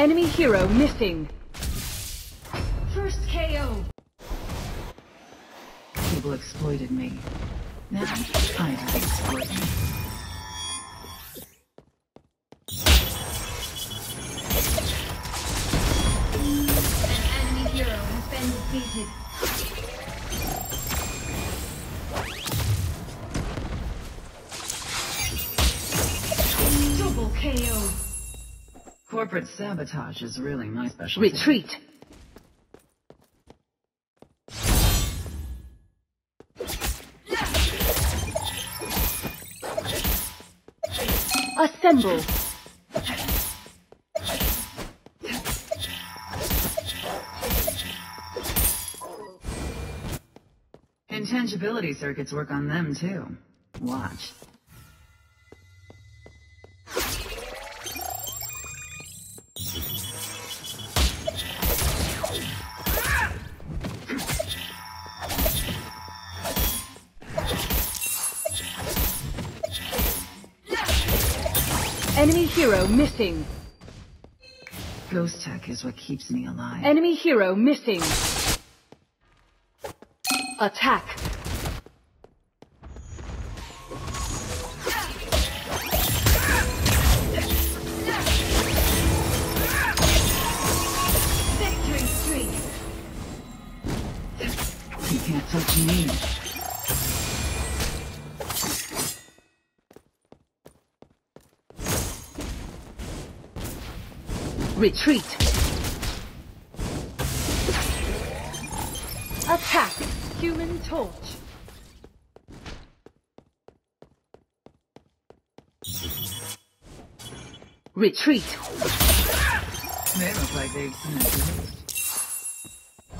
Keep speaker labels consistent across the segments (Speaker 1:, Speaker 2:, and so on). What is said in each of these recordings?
Speaker 1: Enemy hero missing.
Speaker 2: First KO.
Speaker 3: People exploited me. Now I do the exploiting.
Speaker 2: An enemy hero has been defeated. Double KO.
Speaker 3: Corporate sabotage is really my specialty.
Speaker 1: Retreat. Assemble.
Speaker 3: Intangibility circuits work on them too. Watch.
Speaker 1: Enemy hero missing.
Speaker 3: Ghost tech is what keeps me alive.
Speaker 1: Enemy hero missing. Attack.
Speaker 2: Victory streak.
Speaker 3: You can't touch me.
Speaker 1: Retreat. Attack. Human torch. Retreat.
Speaker 3: They look like they've seen a ghost.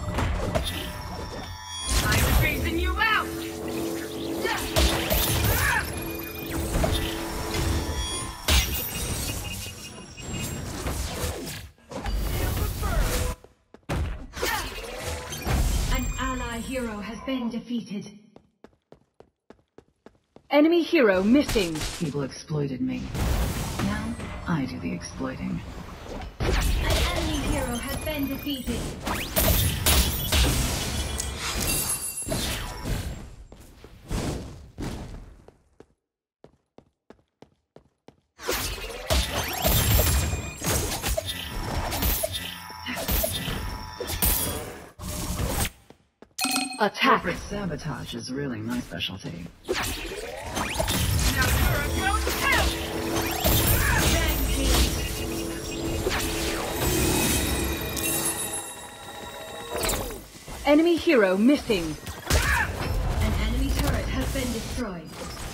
Speaker 2: I'm phasing you out. An ally hero has been defeated.
Speaker 1: Enemy hero missing.
Speaker 3: People exploited me. Now I do the exploiting.
Speaker 2: An enemy hero has been defeated.
Speaker 1: Attack.
Speaker 3: Corporate sabotage is really my specialty.
Speaker 2: Now you're a ghost too.
Speaker 1: Enemy hero missing.
Speaker 2: An enemy turret has been destroyed.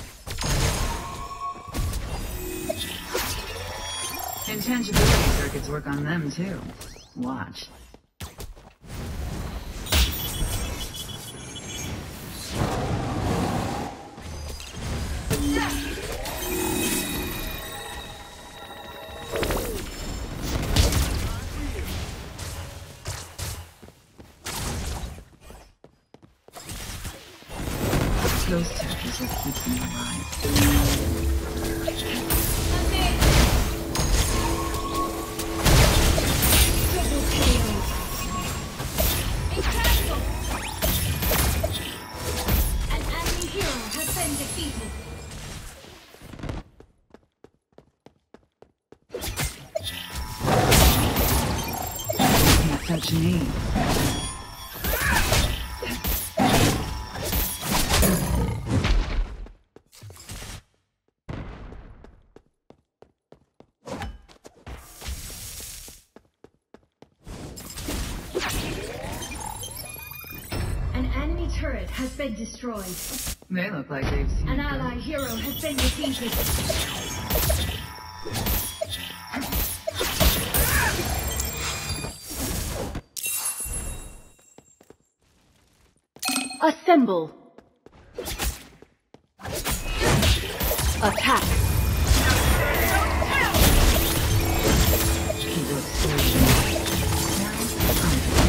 Speaker 3: Intangibility circuits work on them too. Watch. Ghost tech is what keeps me alive.
Speaker 2: Double KO. Incredible. An enemy hero has been defeated.
Speaker 3: Can't touch me.
Speaker 2: An enemy turret has been destroyed.
Speaker 3: They look like they've seen
Speaker 2: An
Speaker 3: a
Speaker 2: ally
Speaker 3: ghost.
Speaker 2: hero has been defeated.
Speaker 1: Assemble. Attack.
Speaker 3: People exploited me. Now I do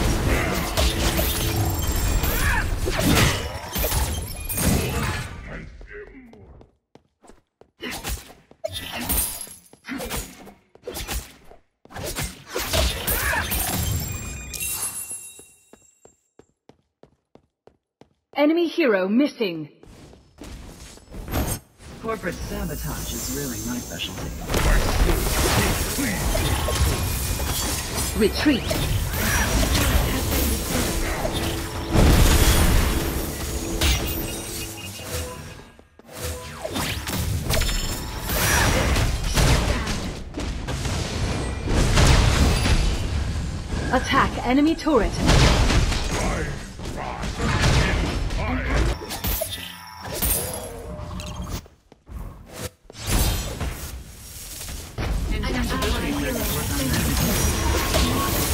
Speaker 1: Enemy hero missing.
Speaker 3: Corporate sabotage is really my specialty.
Speaker 1: Retreat. Attack enemy turret.
Speaker 3: Intangibility circuits work on that.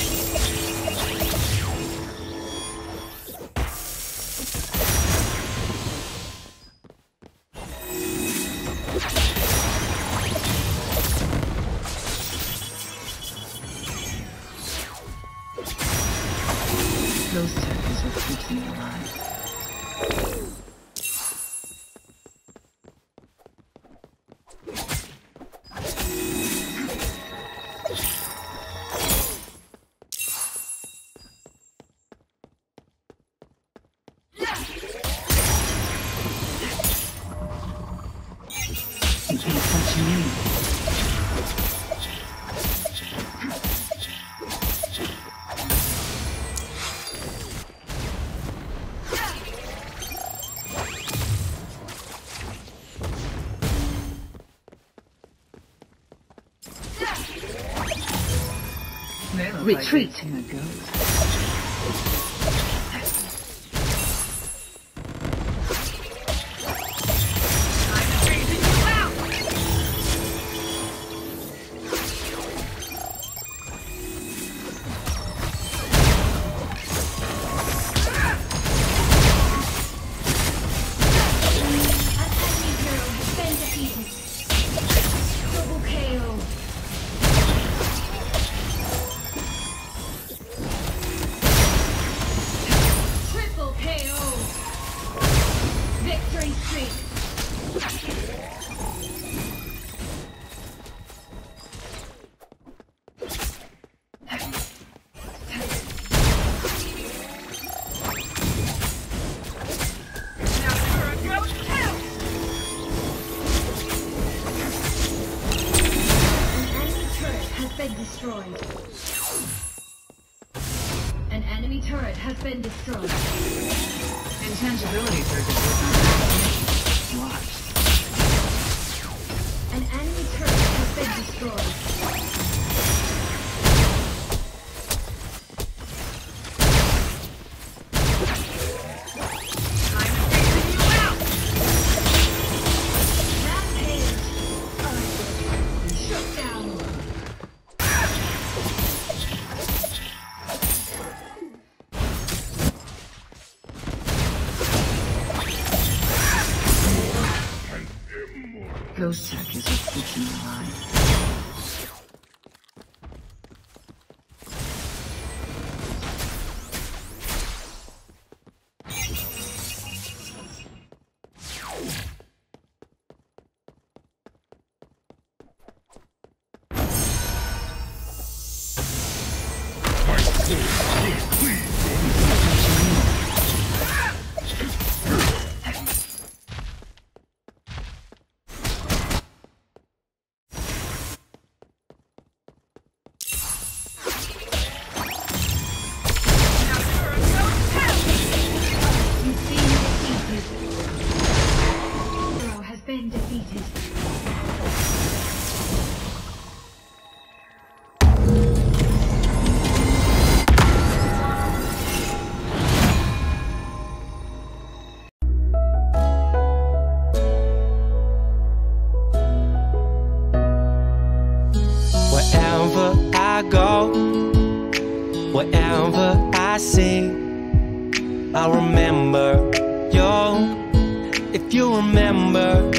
Speaker 3: Ghost tech is what keeps me alive. You can't touch me. They look
Speaker 1: Retreat.
Speaker 3: like they've seen a ghost.
Speaker 2: Destroyed. An enemy turret has been destroyed.
Speaker 3: Intangibility circuits work on that. Watch.
Speaker 2: An enemy turret has been destroyed.
Speaker 3: Ghost tech is what keeps me alive.
Speaker 2: Been defeated.
Speaker 4: Wherever I go, wherever I see, I remember you. If you remember